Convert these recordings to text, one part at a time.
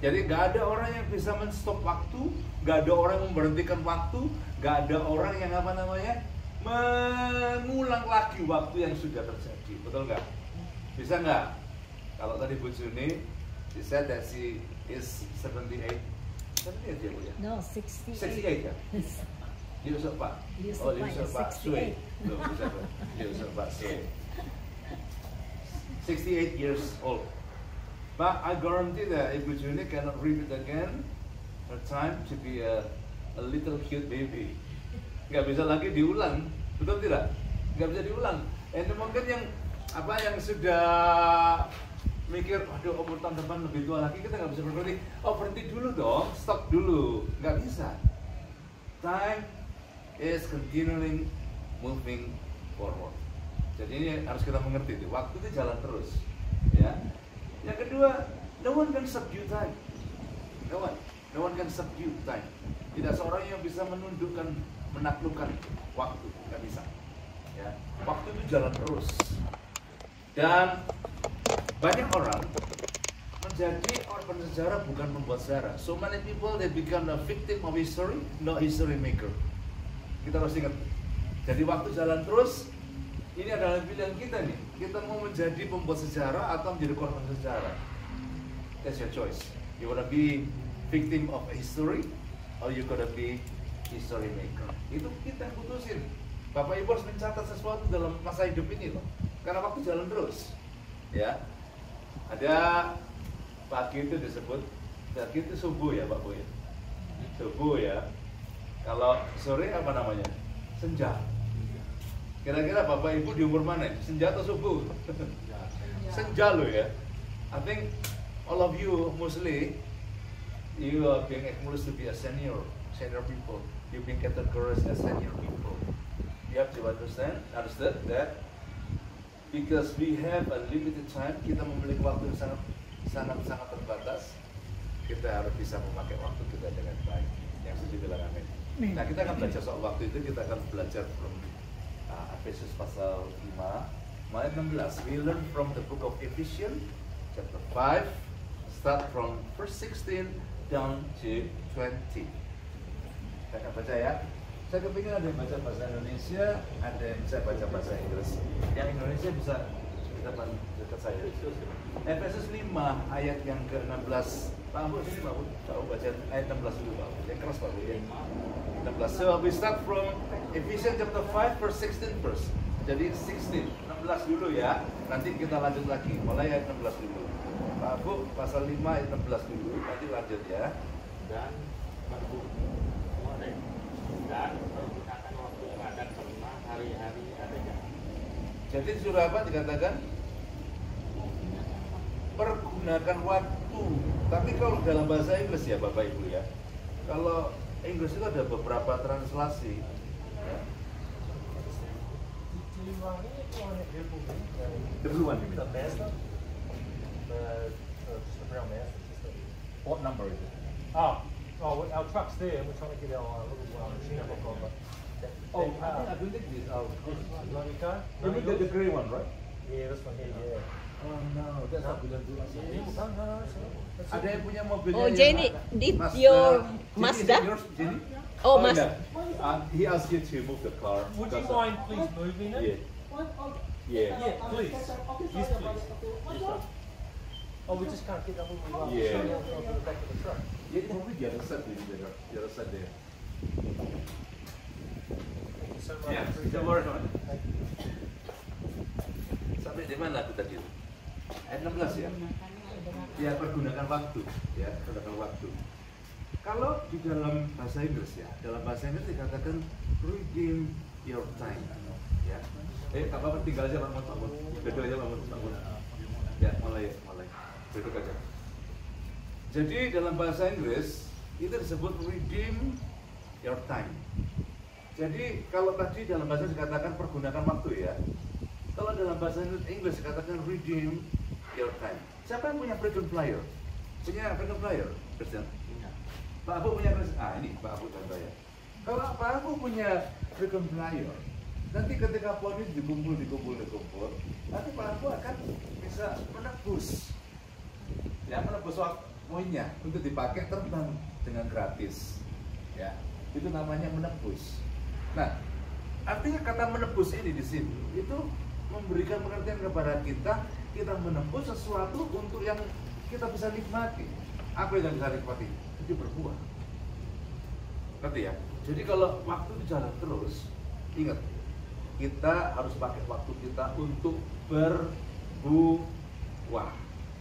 Jadi nggak ada orang yang bisa menstop waktu, nggak ada orang yang memberhentikan waktu, nggak ada orang yang apa namanya mengulang lagi waktu yang sudah terjadi, betul nggak? Bisa nggak? Kalau tadi Bu Juni, she said that she is 78, 78 ya Bu ya? No, 68. 68 ya? Yusuf Pak. Oh, Yusuf Pak Sui. Loh, bisa Pak. Yusuf Pak Sui. 68 years old. But I guarantee that Ibu Juni cannot repeat again her time to be a little cute baby. Nggak bisa lagi diulang, betul tidak? Nggak bisa diulang. And mungkin yang sudah mikir, waduh umur tahun depan lebih tua lagi, kita nggak bisa berhenti. Oh berhenti dulu dong, stop dulu. Nggak bisa. Time is continuing moving forward. Jadi ini harus kita mengerti itu. Waktu itu jalan terus, ya. Yang kedua, no one can subdue time. No one can subdue time. Tidak seorang yang bisa menundukkan, menaklukkan waktu, nggak bisa. Ya, waktu itu jalan terus. Dan banyak orang menjadi orang bersejarah bukan membuat sejarah. So many people they become a victim of history, not history maker. Kita harus ingat. Jadi waktu jalan terus. Ini adalah pilihan kita nih. Kita mau menjadi pembuat sejarah atau menjadi korban sejarah. That's your choice. You wanna be victim of history, or you gonna be history maker. Itu kita yang putusin. Bapak Ibu harus mencatat sesuatu dalam masa hidup ini loh. Karena waktu jalan terus. Ya. Ada pagi itu disebut, pagi itu subuh ya Pak Bu ya. Subuh ya. Kalau sore apa namanya? Senja. Kira-kira Bapak Ibu di umur mana? Senja atau subuh? Senja loh ya. I think all of you mostly you are being acknowledged to be a senior people. You've been categorized as senior people. You have to understand that because we have a limited time, kita memiliki waktu yang sangat terbatas. Kita harus bisa memakai waktu kita dengan baik. Yang setuju bilang amin. Nah kita akan belajar soal waktu itu. Kita akan belajar Efesus pasal 5 ayat 16. We learn from the book of Ephesians chapter 5, start from verse 16 down to 20. Saya akan baca ya. Saya kepingin ada yang baca bahasa Indonesia, ada yang bisa baca bahasa Inggris. Yang Indonesia bisa depan dekat saya. Efesus 5 ayat yang ke-16. Pak Bu, sini Pak Bu. Tahu baca ayat 16 dulu Pak Bu. Yang keras Pak Bu ya. 16. So we start from Ephesians chapter 5 verse 16 verse. Jadi 16 dulu ya. Nanti kita lanjut lagi. Mulai ayat 16 dulu. Pak Bu, pasal 5 ayat 16 dulu. Nanti lanjut ya. Dan pergunakan waktu pada kelima hari-hari adanya. Jadi surah apa dikatakan? Pergunakan waktu. Tapi kalau dalam bahasa Inggris ya Bapak Ibu ya. Kalau Inggris itu ada beberapa translasi. Ya. The blue one. The master? Just the brown master. What number is it? Oh, our truck's there. We're trying to get our little machine lock on. But Oh, I don't think this. Oh, like your car? you mean the grey one, right? Yeah, this one here, yeah. Oh no, that's not good. No, that's Ada yang punya mobilnya. Oh, yang Jenny, did Mazda. your Jenny, Mazda? is it yours, Jenny? Oh, Mazda. yeah. He asked you to move the car. Would you because, mind please moving it? Yeah. Yeah, please. Yes, please. Oh, we just can't get that when we run. Yeah. Onto the back of the truck. Yeah, probably the other side there. The other side there. So, Yeah. Don't worry about it. Sampai di mana aku tadi? Ayat 16 ya. Ya, pergunakan waktu. Ya, pergunakan waktu. Kalau di dalam bahasa Inggris ya, dalam bahasa Inggris dikatakan redeem your time. Ya. Gak apa-apa, tinggal aja Pak Mun. Duduk aja Pak Mun. Ya, mulai. Duduk aja. Jadi dalam bahasa Inggris itu disebut redeem your time. Jadi kalau tadi dalam bahasa dikatakan pergunakan waktu ya. Kalau dalam bahasa Inggris dikatakan redeem your time. Siapa yang punya frequent flyer? Punya frequent flyer? Christian? Pak Abu punya ini Pak Abu contoh ya. Kalau Pak Abu punya frequent flyer, nanti ketika poin ini dikumpul, nanti Pak Abu akan bisa menebus. Ya, menebus poinnya untuk dipakai terbang dengan gratis. Ya, itu namanya menebus. Nah, artinya kata menebus ini di sini itu memberikan pengertian kepada kita menebus sesuatu untuk yang kita bisa nikmati. Apa yang bisa nikmati? Itu berbuah. Ngerti ya? Jadi kalau waktu itu jalan terus, ingat, kita harus pakai waktu kita untuk berbuah.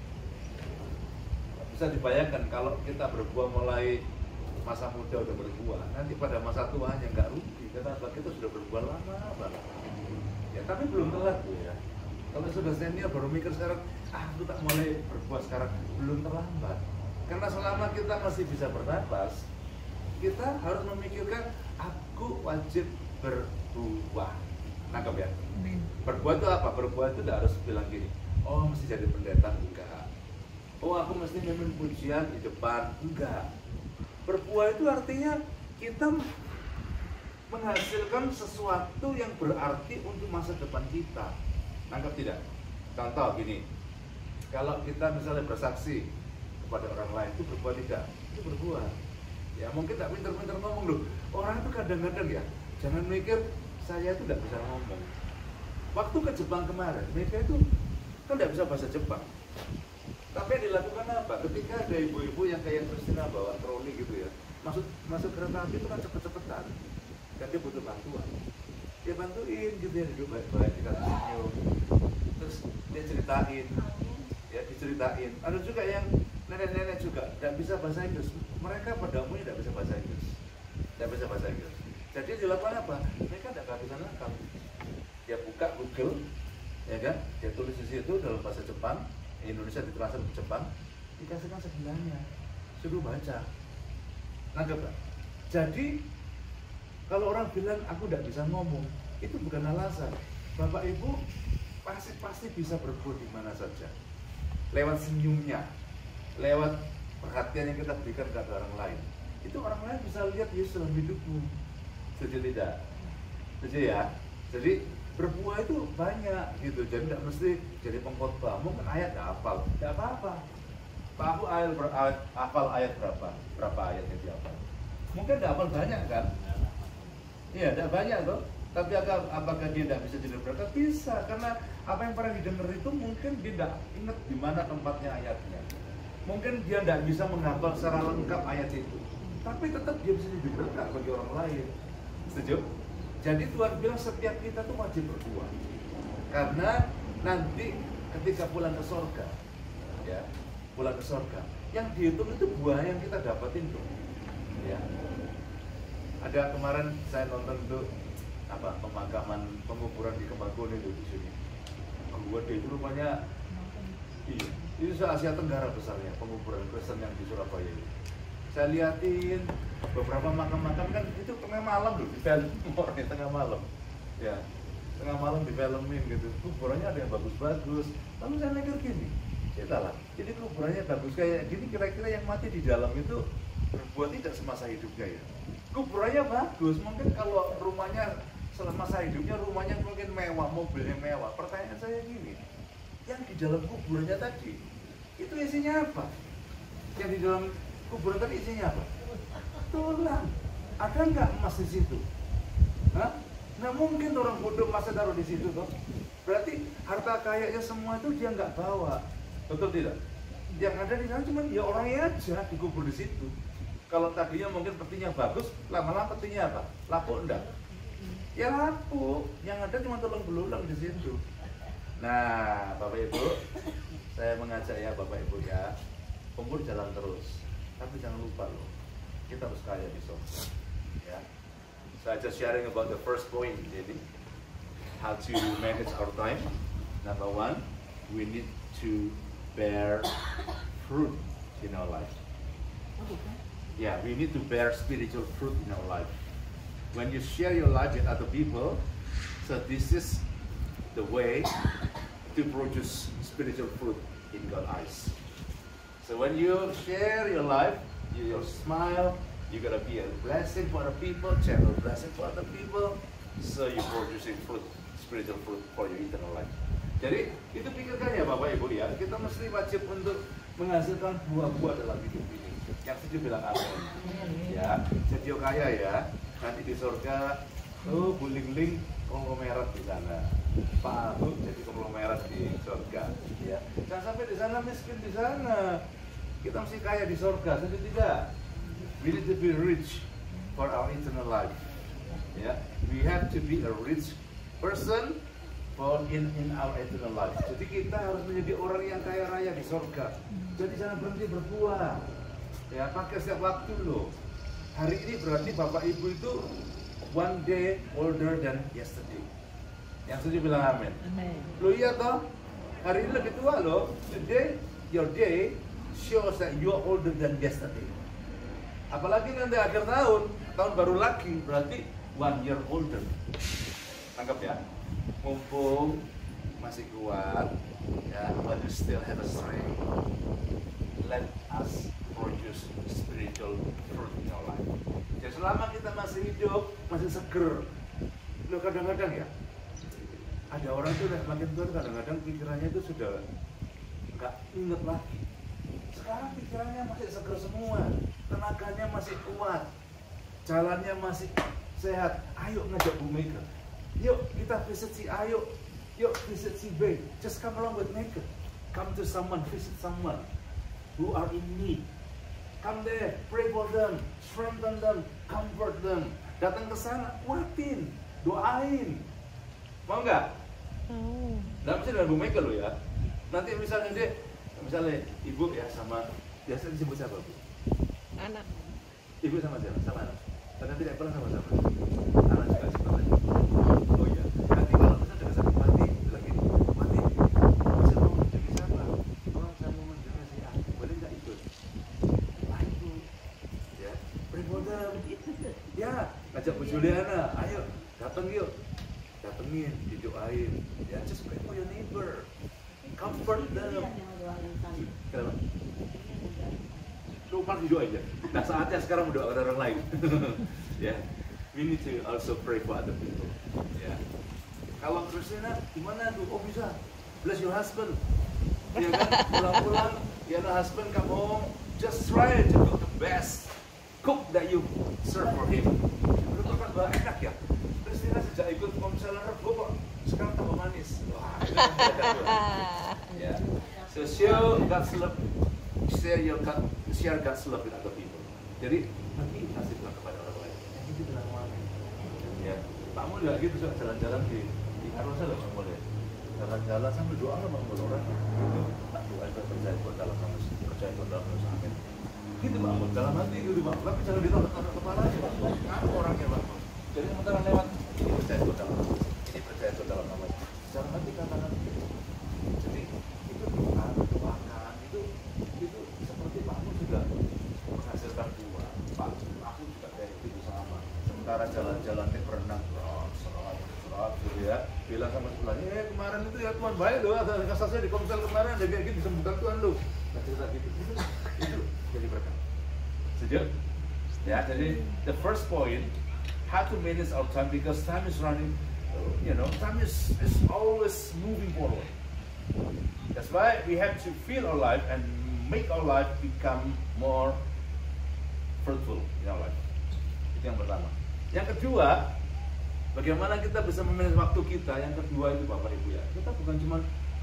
Bisa dibayangkan kalau kita berbuah mulai masa muda udah berbuah, nanti pada masa tuanya nggak rugi, karena kita sudah berbuah lama banget. Ya, tapi belum telat ya. Kalau sudah senior baru mikir sekarang, aku tak mulai berbuah sekarang, belum terlambat. Karena selama kita masih bisa bernapas, kita harus memikirkan aku wajib berbuah. Nangkep ya? Berbuah itu apa? Berbuah itu tidak harus bilang gini, oh mesti jadi pendeta, enggak. Oh aku mesti mimpin pujian di depan, enggak. Berbuah itu artinya kita menghasilkan sesuatu yang berarti untuk masa depan kita. Nangkep tidak? Contoh gini, kalau kita misalnya bersaksi kepada orang lain, itu berbuah tidak? Itu berbuah. Ya mungkin tak pinter-pinter ngomong loh. Orang itu kadang-kadang ya, jangan mikir saya itu tidak bisa ngomong. Waktu ke Jepang kemarin, mereka itu kan tidak bisa bahasa Jepang. Tapi yang dilakukan apa? Ketika ada ibu-ibu yang kayak Kristina bawa troli gitu ya, masuk kereta api itu kan cepet-cepetan, dan dia butuh bantuan. Dia bantuin gitu ya, duduk baik-baik, dikasih senyum, terus dia ceritain, ya diceritain. Ada juga yang nenek-nenek juga tidak bisa bahasa Inggris. Mereka pada umumnya tidak bisa bahasa Inggris, tidak bisa bahasa Inggris. Jadi dilakukan apa? Mereka tidak kehabisan akal. Dia buka Google, ya kan? Dia tulis di situ dalam bahasa Jepang. Indonesia ditranslate ke Jepang, dikasihkan sebenarnya, suruh baca. Nangkep gak? Jadi kalau orang bilang aku tidak bisa ngomong, itu bukan alasan. Bapak Ibu pasti bisa berbuat di mana saja. Lewat senyumnya, lewat perhatian yang kita berikan kepada orang lain, itu orang lain bisa lihat Yesus dalam hidupmu. Setuju tidak? Setuju ya? Jadi berbuah itu banyak gitu, jadi tidak mesti jadi pengkhotbah. Mungkin ayat tidak hafal, tidak apa-apa. Pak Abu hafal ayat berapa ayat yang dihafal? Mungkin tidak hafal banyak kan? Iya, tidak banyak tuh. Tapi apakah dia tidak bisa jadi berkat? Bisa, karena apa yang pernah didengar itu mungkin dia tidak ingat di mana tempatnya ayatnya. Mungkin dia tidak bisa menghafal secara lengkap ayat itu, tapi tetap dia bisa jadi berkat bagi orang lain. Setuju? Jadi Tuhan bilang setiap kita tuh wajib berbuah, karena nanti ketika pulang ke surga, ya pulang ke surga, yang dihitung itu buah yang kita dapatin tuh. Ya, ada kemarin saya nonton tuh apa pemakaman penguburan di Kemangkone itu di sini. Gua itu rupanya, iya, itu se Asia Tenggara besarnya penguburan Kristen yang di Surabaya itu. Saya liatin beberapa makam-makam kan itu tengah malam loh, di film tengah malam, ya tengah malam difilmin gitu. Kuburannya ada yang bagus-bagus. Lalu saya mikir gini, lah, jadi kuburannya bagus kayak gini, kira-kira yang mati di dalam itu berbuat tidak semasa hidupnya ya. Kuburannya bagus, mungkin kalau rumahnya selama masa hidupnya rumahnya mungkin mewah, mobilnya mewah. Pertanyaan saya gini, yang di dalam kuburannya tadi itu isinya apa? Yang di dalam kuburan tadi isinya apa? Tulang. Ada nggak emas di situ? Hah? Nah mungkin orang bodoh masa taruh di situ toh. Berarti harta kayanya semua itu dia nggak bawa. Betul tidak? Yang ada di sana cuma ya orangnya aja dikubur di situ. Kalau tadinya mungkin petinya bagus, lama-lama petinya apa? Lapuk enggak? Ya lapuk. Yang ada cuma tulang belulang di situ. Nah, Bapak Ibu, saya mengajak ya Bapak Ibu ya, umur jalan terus. Tapi jangan lupa loh, kita harus kaya di surga. Ya. So I just sharing about the first point, jadi how to manage our time. Number one, we need to bear fruit in our life. Yeah, we need to bear spiritual fruit in our life. When you share your life with other people, so this is the way to produce spiritual fruit in God's eyes. So when you share your life, your smile, you're gonna be a blessing for other people, channel blessing for other people. So you're producing fruit, spiritual fruit for your eternal life. Jadi itu pikirkan ya Bapak Ibu ya, kita mesti wajib untuk menghasilkan buah-buah dalam hidup ini. Yang setuju bilang amin. Ya, jadi kaya ya. Nanti di surga, guling-guling konglomerat di sana. Pak Ahok jadi konglomerat di surga. Ya, jangan sampai di sana miskin di sana. Kita mesti kaya di surga, setuju tidak? We need to be rich for our eternal life. Ya, we have to be a rich person for in our eternal life. Jadi kita harus menjadi orang yang kaya raya di surga. Jadi jangan berhenti berbuah. Ya, pakai setiap waktu loh. Hari ini berarti Bapak Ibu itu one day older than yesterday. Yang setuju bilang amin. Lo iya toh? Hari ini lebih tua loh. Today, your day shows that you are older than yesterday. Apalagi nanti akhir tahun baru lagi, berarti 1 year older. Tangkap ya? Mumpung masih kuat, ya, but you still have a strength. Let us produce spiritual fruit in our life. Jadi selama kita masih hidup, masih seger. Loh, kadang-kadang ya, ada orang tuh udah makin tua, kadang-kadang pikirannya itu sudah nggak inget lagi. Sekarang pikirannya masih seger semua, tenaganya masih kuat, jalannya masih sehat. Ayo ngajak Bu Mega, yuk kita visit si A, yuk visit si B. Just come along with Mega. Come to someone, visit someone who are in need. Come there, pray for them, strengthen them, comfort them. Datang ke sana, kuatin, doain. Mau nggak? Mau. Nah, mesti dengan Bu Mega lo ya. Nanti misalnya ibu ya sama, biasa disebut siapa Bu? Anak. Ibu sama siapa? Sama anak. Karena tidak pernah sama-sama. Anak juga suka lagi. Oh iya. Nanti kalau misalnya sudah sakit mati, bilang gini, mati. Saya mau menjadi siapa? Oh, saya mau menjadi si A. Boleh nggak ikut? Ayo. Ya. Beri modal. Ya. Ajak Bu Juliana. Ayo. Datang yuk. Datengin, didoain. Ya, just pray for your neighbor. Comfort them. Kenapa? Lupa didoain ya. Nah, saatnya sekarang mendoakan orang lain. Ya, we need to also pray for other people. Ya. Kalau Christina, gimana tuh? Oh bisa. Bless your husband. Ya kan, pulang-pulang, ya husband come home, just try to cook the best cook that you serve for him. Itu kan enak ya. Christina sejak ikut konselor kok sekarang tambah manis. Wah, itu kan ya. So show God's love, share God's love with other people. Jadi bagi kasihlah kepada orang lain. Yang itu bilang amin. Ya, Pak Mul juga gitu jalan-jalan di Arosa loh Pak Mul ya. Jalan-jalan sambil doa sama orang. Tak doa itu percaya buat dalam nama, percaya buat dalam nama amin. Gitu Pak Mul, dalam hati gitu Pak. Tapi jangan ditolak kepala aja Pak Mul. Ngaku orangnya Pak Mul. Jadi sementara lewat ini percaya buat dalam nama, ini percaya buat dalam nama. Jangan hati katakan. Jadi itu doakan itu seperti Pak Mul sudah menghasilkan buah. Pak, aku juga kayak gitu sama. Sementara jalan-jalan ke berenang, serat gitu ya. Bilang sama sebelahnya, kemarin itu ya Tuhan baik loh, ada kasusnya di komsel kemarin ada kayak gitu disembuhkan Tuhan loh. Nah, cerita gitu. Itu jadi berkah. Setuju? Ya, jadi the first point, how to manage our time because time is running, time is always moving forward. That's why we have to feel our life and make our life become more fruitful in our life. Itu yang pertama. Yang kedua, bagaimana kita bisa memanage waktu kita? Yang kedua itu Bapak Ibu ya. Kita bukan cuma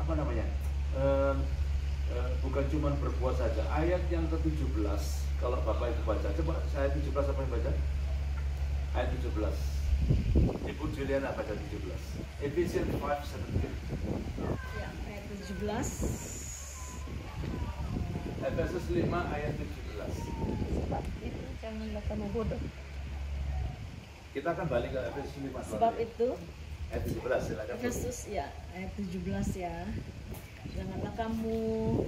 bukan cuma berbuat saja. Ayat yang ke-17 kalau Bapak Ibu baca, coba ayat 17 apa yang baca? Ayat 17. Ibu Juliana baca 17. Ephesians 5:17. Ya, ayat 17. Efesus 5 ayat 17. Sebab itu janganlah kamu bodoh. Kita akan balik ke Efesus 5. Sebab itu ayat 17 silakan. Efesus ya, ayat 17 ya. Janganlah kamu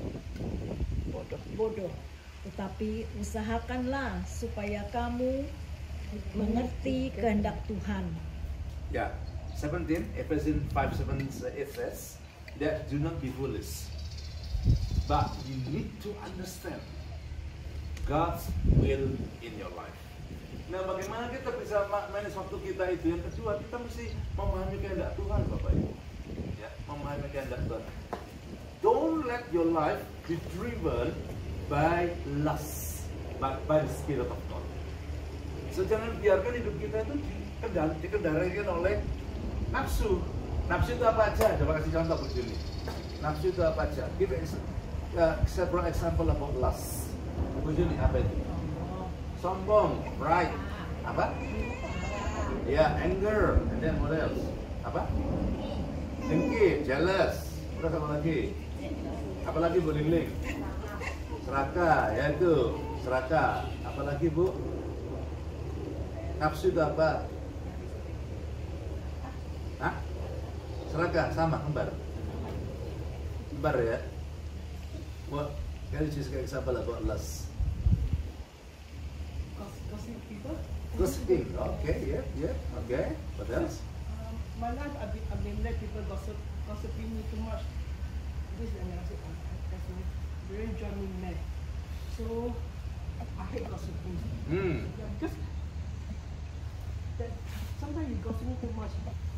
bodoh, tetapi usahakanlah supaya kamu mengerti kehendak Tuhan. Ya, 17, Ephesians 5:7 it says that do not be foolish, but you need to understand God's will in your life. Nah, bagaimana kita bisa manage waktu kita itu? Yang kedua, kita mesti memahami kehendak Tuhan, Bapak Ibu. Ya, memahami kehendak Tuhan. Don't let your life be driven by lust, by the Spirit of God. So jangan biarkan hidup kita itu dikendalikan oleh nafsu. Nafsu itu apa aja? Coba kasih contoh begini. Nafsu itu apa aja? Give several example about lust. Begini apa itu? Sombong, pride, apa? Ya, anger, and then what else? Apa? Dengki, jealous. Terus apa lagi? Apa lagi Bu Lingling? Serakah, ya itu serakah. Apa lagi Bu? Nafsu itu apa? Hah? Serakah, sama, kembar. Kembar ya? What? Can you just give example about lust? Gossip people. Gossiping, okay, yeah, okay. What else? My life, I've been let people gossiping me too much. This and that's really drive me mad. So I hate gossiping. Yeah, because that sometimes you gossiping too much.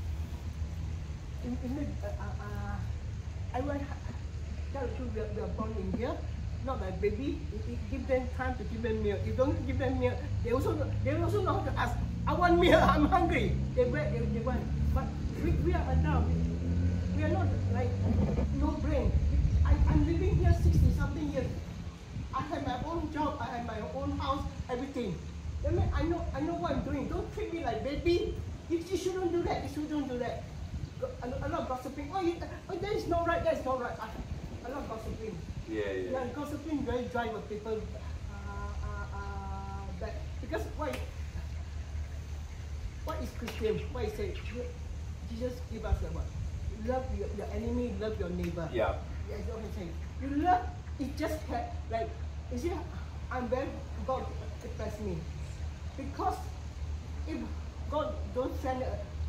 I want tell you we are born in here, not like baby. You give them time to give them milk. You don't give them milk, they also know how to ask. I want milk. I'm hungry. They want. But we are adults. We are not like no brain. I'm living here 60-something years. I have my own job. I have my own house. Everything. I mean, I know what I'm doing. Don't treat me like baby. You shouldn't do that. You shouldn't do that. A lot of gossiping. Oh, that is not right. That is not right. A lot of gossiping. Yeah. Yeah, gossiping very drive people back. Because what is Christian? What is it? Jesus give us what? Love your enemy, love your neighbor. Yeah. That's what I'm saying. You love, it just like, you see, I'm very, God bless me. Because if God don't send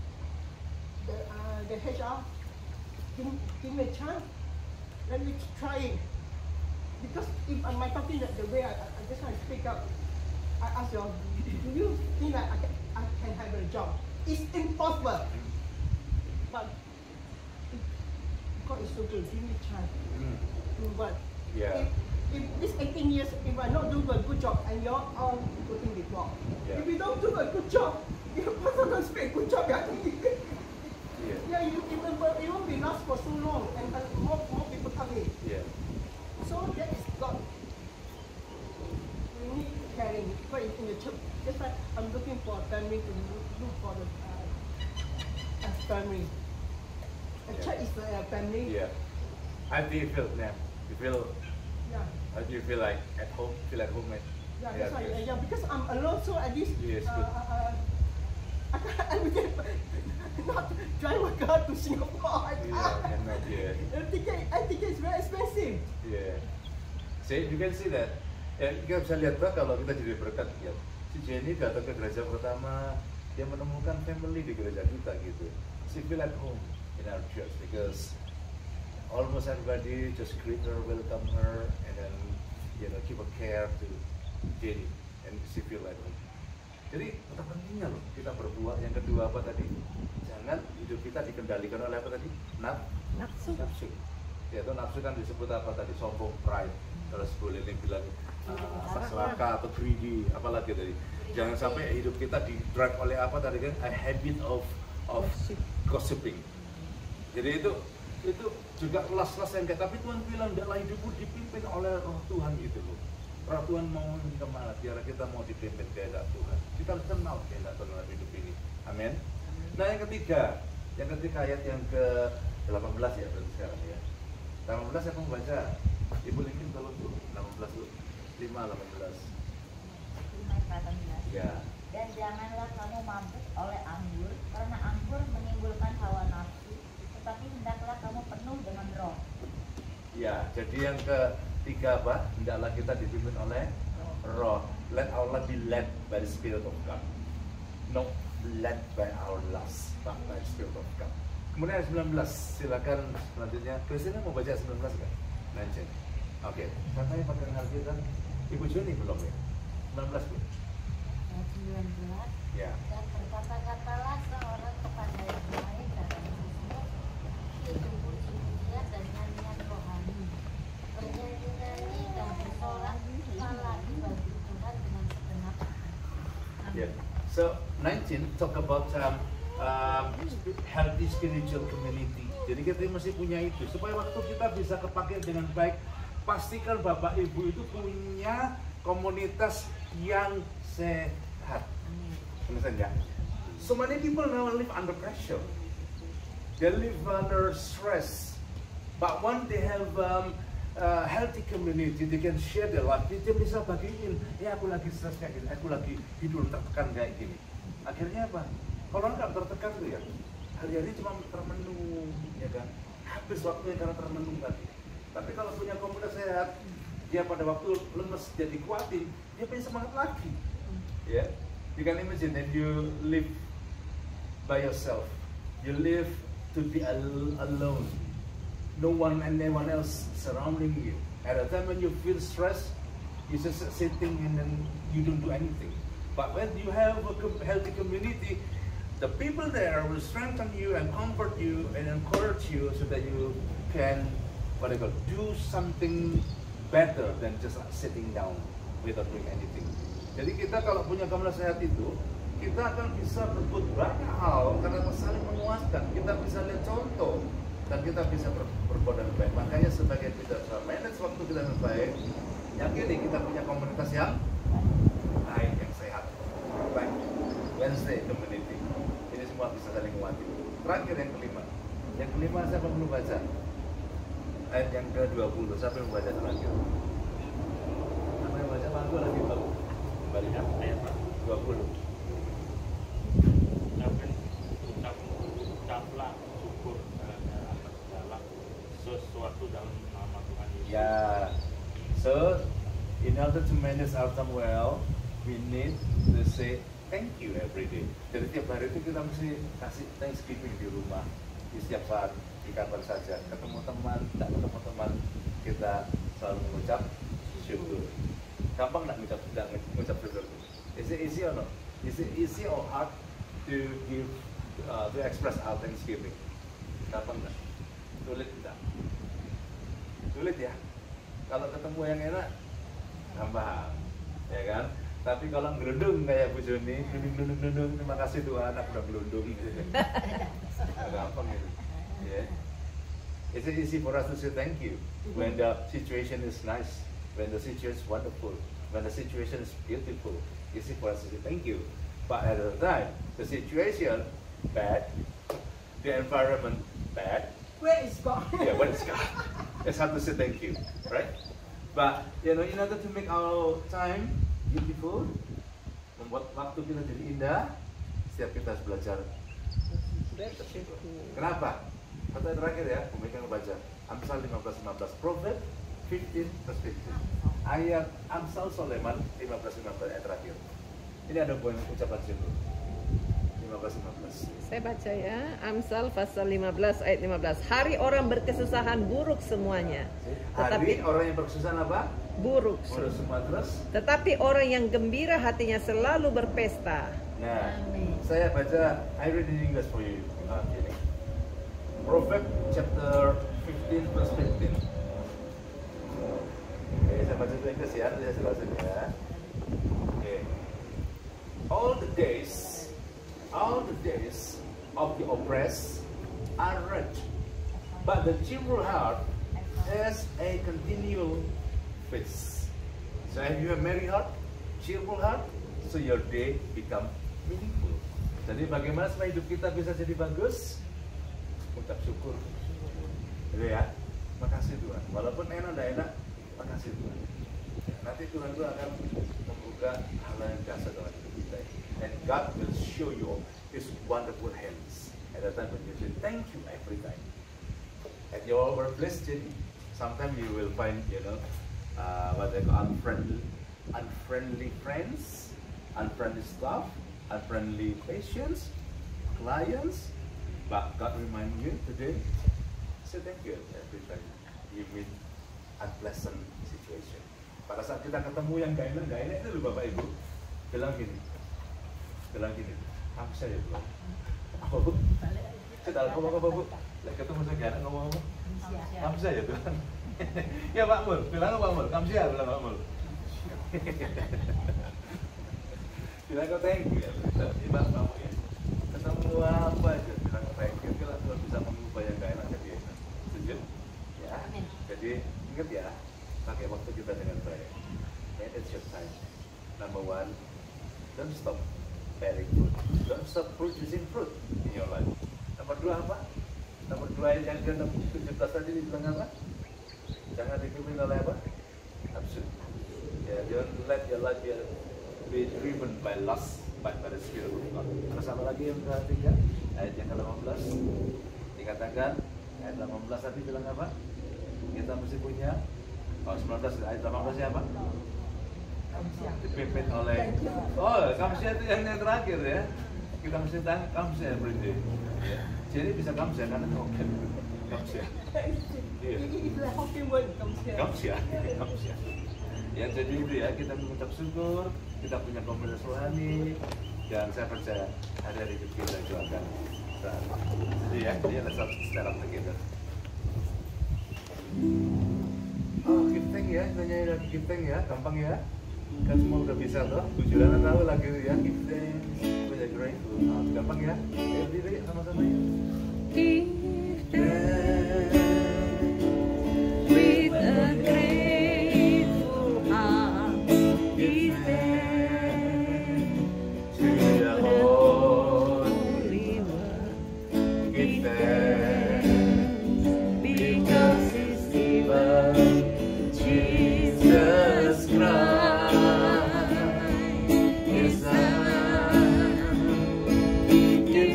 the HR, give me a chance, let me try it. Because if I'm talking the way I just want to speak up, I ask you, do you think that I can have a job? It's impossible. But God is so good, give me a chance. Do what? Yeah. If this 18 years, if I not do a good job, and you're all putting it wrong. Yeah. If you don't do a good job, you're also going to speak a good job. Yeah, it won't be last for so long, and more people come in. Yeah. So that is God. We need caring. But in the church, that's why I'm looking for a family to look for a family. A church is a family. Yeah. How do you feel now? You feel? Yeah. How do you feel like at home? Feel at home, man? Yeah, that's why. good. Yeah, because I'm alone, so at least. Yes, good. I will not drive a car to Singapore. I can't. Yeah. I think it's very expensive. Yeah. See, you can see that. Ya, kita bisa lihat bahwa kalau kita jadi berkat ya. Si Jenny datang ke gereja pertama, dia menemukan family di gereja kita gitu. She feel at home in our church because almost everybody just greet her, welcome her, and then give a care to Jenny, and she feel at home. Jadi betapa pentingnya loh kita berbuat. Yang kedua apa tadi? Jangan hidup kita dikendalikan oleh apa tadi? Nafsu. Yaitu nafsu kan disebut apa tadi? Sombong, pride. Terus boleh bilang serakah atau greedy, apalagi tadi. Jangan sampai hidup kita di drive oleh apa tadi kan? A habit of gossiping. Jadi itu juga kelas-kelas yang kayak, tapi Tuhan bilang hendaklah hidupmu dipimpin oleh Roh Tuhan gitu loh. Roh Tuhan mau kemana? Biar kita mau dipimpin kehendak Tuhan. Kita harus kenal kehendak Tuhan dalam hidup ini. Amin. Nah yang ketiga ayat yang ke-18 ya berarti sekarang ya. 18 saya mau baca. Ibu Linkin tolong tuh 18 tuh. 5:18. Ya. Dan janganlah kamu mabuk oleh anggur, karena anggur menimbulkan hawa nafsu, tetapi hendaklah kamu penuh dengan roh. Ya, jadi yang ketiga apa? Hendaklah kita dipimpin oleh roh. Let our life be led by the Spirit of God. Not led by our lust, but by the Spirit of God. Kemudian ayat 19, silakan selanjutnya. Kristina mau baca 19 kan? Mention. Oke, katanya pakai Alkitab. Ibu Juni belum ya? 19 Bu. Ayat 19. Ya. Dan berkata-katalah seorang kepada yang lain dalam Kristus, itu puji-pujian dan nyanyian rohani. Yeah. So 19 talk about healthy spiritual community. Jadi kita mesti punya itu supaya waktu kita bisa kepake dengan baik. Pastikan Bapak Ibu itu punya komunitas yang sehat. Understand ya? So many people now live under pressure. They live under stress. But when they have healthy community, they can share their life. Dia bisa bagiin, ya aku lagi stres kayak gini, aku lagi hidup tertekan kayak gini. Akhirnya apa? Kalau nggak tertekan tuh ya, hari-hari cuma termenung, ya kan? Habis waktunya karena termenung tadi. Tapi kalau punya komunitas sehat, dia pada waktu lemes dia dikuatin, dia punya semangat lagi. Ya, you can imagine that you live by yourself, you live to be alone. No one and anyone else surrounding you. At a time when you feel stressed, you're just sitting and then you don't do anything. But when you have a healthy community, the people there will strengthen you and comfort you and encourage you so that you can, do something better than just sitting down without doing anything. Jadi kita kalau punya komunitas sehat itu, kita akan bisa berbuat banyak hal karena saling menguatkan. Kita bisa lihat contoh dan kita bisa berbuat dengan baik. Makanya sebagai kita manage waktu kita dengan baik, yakini kita punya komunitas yang baik, yang sehat. Baik, Wednesday community. Ini semua bisa saling menguatkan. Terakhir yang kelima. Yang kelima saya belum baca. Ayat yang ke-20, siapa yang membaca terakhir? Apa yang baca? Aku lagi tahu. Kembali ayat 20. Ucaplah syukur dalam sesuatu dalam nama Tuhan Yesus. Yeah. So, in order to manage our time well, we need to say thank you every day. Jadi tiap hari itu kita mesti kasih Thanksgiving di rumah, di setiap saat, di kantor saja, ketemu teman, tidak ketemu teman, kita selalu mengucap syukur. Gampang nggak mengucap syukur? Is it easy or not? Is it easy or hard to give, to express our Thanksgiving? Gampang nggak? Sulit tidak? Sulit ya? Kalau ketemu yang enak, gampang, ya kan? Tapi kalau ngelundung kayak Bu Joni, gelundung, terima kasih Tuhan, aku udah gelundung. Gampang itu. Yeah. Is it easy for us to say thank you when the situation is nice, when the situation is wonderful, when the situation is beautiful? Easy for us to say thank you. But at the time, the situation bad, the environment bad. Where is God? Yeah, when it's gone, it's hard to say thank you, right? But in order to make our time beautiful, membuat waktu kita jadi indah, setiap kita harus belajar. Kenapa? Kata terakhir ya, mereka membaca Amsal 15:15, Proverbs 15:15. Ayat Amsal Soleman 15:15 ayat terakhir. Ini ada poin ucapan syukur. 15:15. Saya baca ya, Amsal pasal 15 ayat 15. Hari orang berkesusahan buruk semuanya. Hari orang yang berkesusahan apa? Buruk. Buruk semua terus. Tetapi orang yang gembira hatinya selalu berpesta. Nah, saya baca, I read in English for you. Ini. Proverbs chapter 15 verse 15. Oke, saya baca itu Inggris ya, nanti saya jelasin ya. Oke. All the days of the oppressed are rich, but the cheerful heart has a continual peace. So if you have merry heart, cheerful heart, so your day become meaningful. Jadi bagaimana supaya hidup kita bisa jadi bagus? Ucap syukur. Gitu ya. Makasih Tuhan. Walaupun enak tidak enak, makasih Tuhan. Nanti Tuhan itu akan membuka hal yang biasa dalam hidup kita. And God will show you His wonderful hands at the time when you say thank you every time. At your workplace, jadi sometimes you will find, what they call unfriendly friends, unfriendly staff, unfriendly patients, clients. But God remind you today, say thank you every time you meet unpleasant situation. Pada saat kita ketemu yang gak enak itu loh Bapak Ibu, bilang gini, apa saya Tuhan? Apa Bu? Saya ngomong apa Bu? Lagi ketemu saya gak enak ngomong apa? Apa saya Tuhan? Ya Pak Mul, bilang apa Pak Mul? Kamsia bilang Pak Mul. Bilang kau thank you ya, Pak kamu ya. Ketemu apa aja bilang thank you, kalau Tuhan bisa mengubah yang gak enak jadi enak. Setuju? Ya. Jadi ingat ya, pakai waktu kita dengan baik. And it's your time. Number one, don't stop bearing fruit. Don't stop producing fruit in your life. Nomor dua apa? Nomor dua yang ke-17 tadi dibilang apa? Jangan dipimpin oleh apa? Nafsu. Ya, don't let your life be driven by lust, but by the Spirit of God. Terus apa lagi yang ketiga? Ayat yang ke-18 dikatakan, ayat 18 tadi bilang apa? Kita mesti punya, 19 ayat 18 nya apa? Dipimpin oleh, kamsia itu yang terakhir ya. Kita mesti tanya kamsia berarti. Ya. Jadi bisa kamsia karena Hokkien. Kamsia. Iya. Istilah Hokkien word Kamsia. Ya jadi itu ya, kita mengucap syukur, kita punya komunitas rohani, dan saya percaya hari-hari kita itu akan jadi ya, let's stand up together. Give thanks ya, nanya give thanks ya, gampang ya. Kan semua udah bisa loh, tujuannya tahu lagi ya, give thanks, we're grateful. Gampang ya, ayo diri sama-sama ya. Give thanks with a grateful heart. Give thanks To the Holy One. give thanks, Because He's given Jesus Christ is Give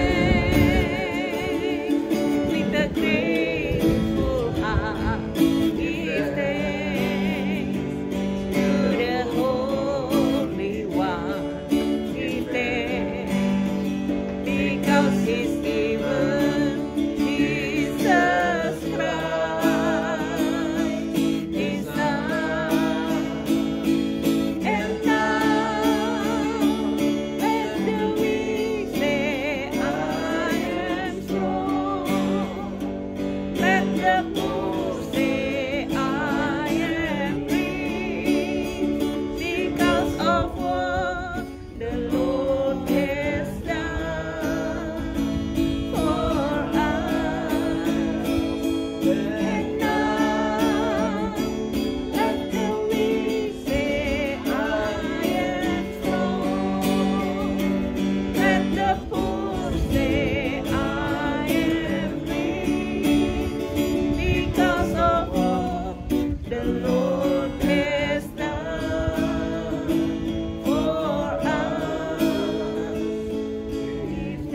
thanks with a grateful heart. Give thanks to the Holy One. Give thanks because He's given Jesus Christ His Son. And now let the weak say, I am strong. Let the poor say, I am free. Because of what the Lord has done for us. And now let the weak say, I am strong. Let the poor say, I am free. Because of what the Lord has done for us. Give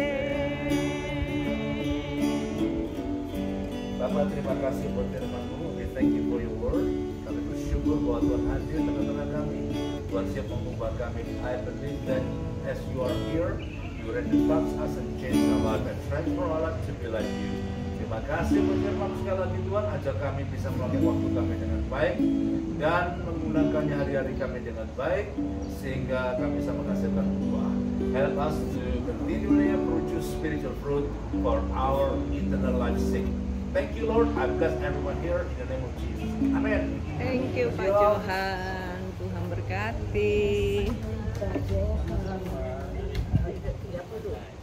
thanks. Bapak, terima kasih buat firman-Mu. We thank you for your word. Kami bersyukur bahwa Tuhan hadir tengah-tengah kami. Tuhan siap mengubah kami. I believe that as you are here, you already touch us and change our life and transform our life to be like you. Terima kasih buat firman sekali lagi Tuhan. Ajar kami bisa melakukan waktu kami dengan baik dan menggunakannya hari-hari kami dengan baik sehingga kami bisa menghasilkan buah. Help us to continually produce spiritual fruit for our eternal life's sake. Thank you, Lord. I bless everyone here in the name of Jesus. Amen. Thank you Pak Johan. Tuhan berkati. Saja, tidak perlu.